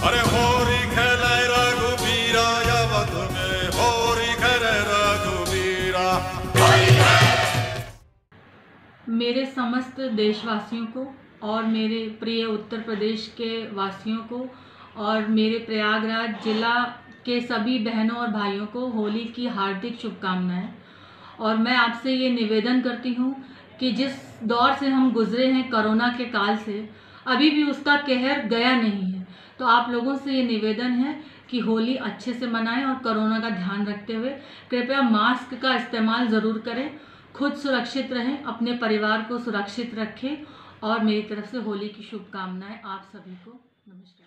अरे होरी खेले रघुबीरा अवध में, होरी खेले रघुबीरा। मेरे समस्त देशवासियों को और मेरे प्रिय उत्तर प्रदेश के वासियों को और मेरे प्रयागराज जिला के सभी बहनों और भाइयों को होली की हार्दिक शुभकामनाएं। और मैं आपसे ये निवेदन करती हूँ कि जिस दौर से हम गुजरे हैं कोरोना के काल से, अभी भी उसका कहर गया नहीं है। तो आप लोगों से ये निवेदन है कि होली अच्छे से मनाएं और कोरोना का ध्यान रखते हुए कृपया मास्क का इस्तेमाल ज़रूर करें, खुद सुरक्षित रहें, अपने परिवार को सुरक्षित रखें। और मेरी तरफ से होली की शुभकामनाएं आप सभी को। नमस्कार।